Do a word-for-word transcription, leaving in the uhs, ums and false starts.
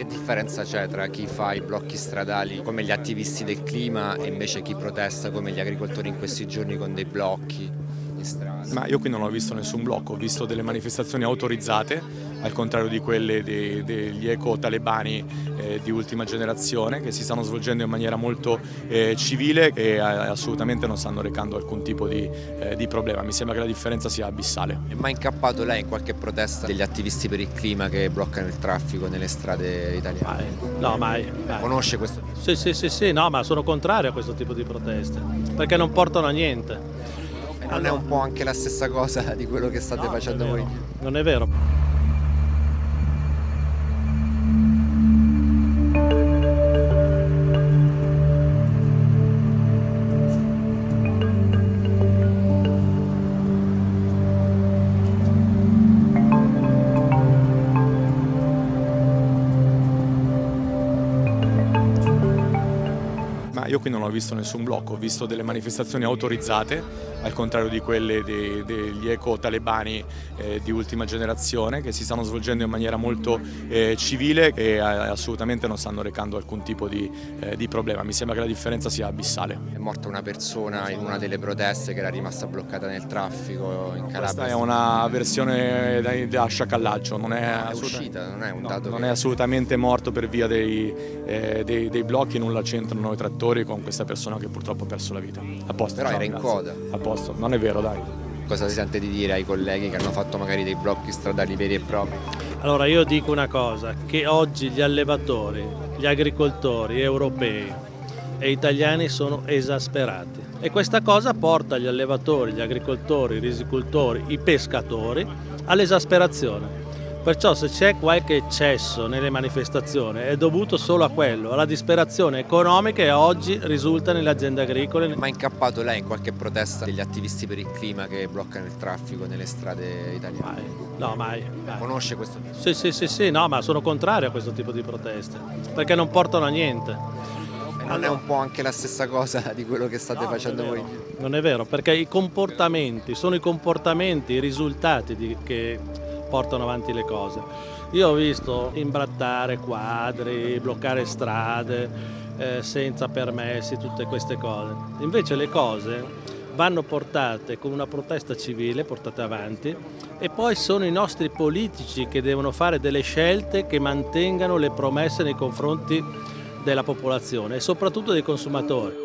Che differenza c'è tra chi fa i blocchi stradali come gli attivisti del clima e invece chi protesta come gli agricoltori in questi giorni con dei blocchi in strada? Ma io qui non ho visto nessun blocco, ho visto delle manifestazioni autorizzate, al contrario di quelle dei, degli eco-talebani eh, di ultima generazione, che si stanno svolgendo in maniera molto eh, civile e assolutamente non stanno recando alcun tipo di, eh, di problema. Mi sembra che la differenza sia abissale. È mai incappato lei in qualche protesta degli attivisti per il clima che bloccano il traffico nelle strade italiane? Mai. No, mai, mai. Conosce questo? Sì, sì, sì, sì, no, ma sono contrario a questo tipo di proteste, perché non portano a niente. E non è un po' anche la stessa cosa di quello che state No, facendo non è voi? vero. Non è vero. Ma io qui non ho visto nessun blocco, ho visto delle manifestazioni autorizzate, al contrario di quelle dei, degli eco-talebani eh, di ultima generazione, che si stanno svolgendo in maniera molto eh, civile e assolutamente non stanno recando alcun tipo di, eh, di problema. Mi sembra che la differenza sia abissale. È morta una persona in una delle proteste che era rimasta bloccata nel traffico in Calabria. Questa è una versione da, da sciacallaggio, non è, è uscita, non è un no, dato non che... è assolutamente morto per via dei, eh, dei, dei blocchi, nulla c'entrano i trattori con questa persona che purtroppo ha perso la vita. A posto, Però ciao, era in grazie. coda. A posto, non è vero, dai. Cosa si sente di dire ai colleghi che hanno fatto magari dei blocchi stradali veri e propri? Allora io dico una cosa, che oggi gli allevatori, gli agricoltori europei e italiani sono esasperati e questa cosa porta gli allevatori, gli agricoltori, i risicoltori, i pescatori all'esasperazione. Perciò se c'è qualche eccesso nelle manifestazioni è dovuto solo a quello, alla disperazione economica che oggi risulta nelle aziende agricole. È mai incappato lei in qualche protesta degli attivisti per il clima che bloccano il traffico nelle strade italiane? Mai. No, mai, mai. Conosce questo? Sì, sì, sì, sì, no, ma sono contrario a questo tipo di proteste, perché non portano a niente. E non è un po' anche la stessa cosa di quello che state No, facendo non è voi? vero. Non è vero, perché i comportamenti, sono i comportamenti, i risultati di, che portano avanti le cose. Io ho visto imbrattare quadri, bloccare strade eh, senza permessi, tutte queste cose. Invece le cose vanno portate con una protesta civile, portate avanti, e poi sono i nostri politici che devono fare delle scelte che mantengano le promesse nei confronti della popolazione e soprattutto dei consumatori.